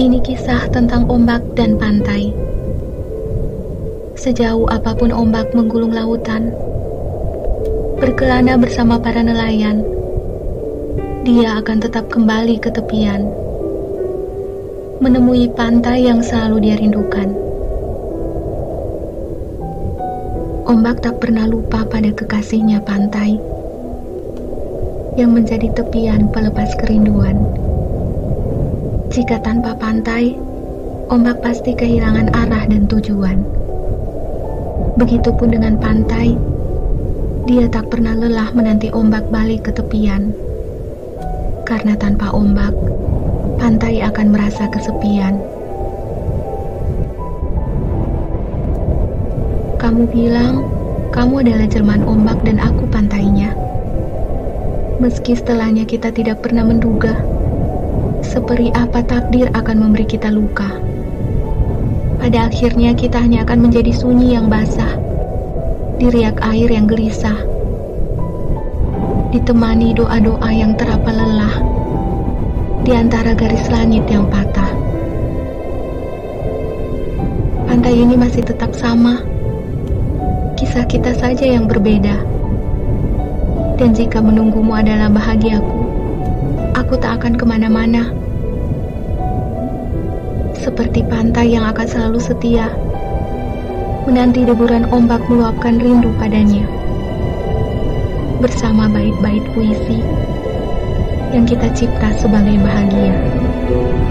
Ini kisah tentang ombak dan pantai. Sejauh apapun ombak menggulung lautan, berkelana bersama para nelayan, dia akan tetap kembali ke tepian, menemui pantai yang selalu dia rindukan. Ombak tak pernah lupa pada kekasihnya pantai, yang menjadi tepian pelepas kerinduan. Jika tanpa pantai, ombak pasti kehilangan arah dan tujuan. Begitupun dengan pantai, dia tak pernah lelah menanti ombak balik ke tepian. Karena tanpa ombak, pantai akan merasa kesepian. Kamu bilang, kamu adalah jelmaan ombak dan aku pantainya. Meski setelahnya kita tidak pernah menduga seperti apa takdir akan memberi kita luka. Pada akhirnya kita hanya akan menjadi sunyi yang basah, diriak air yang gelisah, ditemani doa-doa yang terapa lelah, di antara garis langit yang patah. Pantai ini masih tetap sama, kisah kita saja yang berbeda. Dan jika menunggumu adalah bahagiaku, aku tak akan kemana-mana. Seperti pantai yang akan selalu setia, menanti deburan ombak meluapkan rindu padanya. Bersama bait-bait puisi yang kita cipta sebagai bahagia.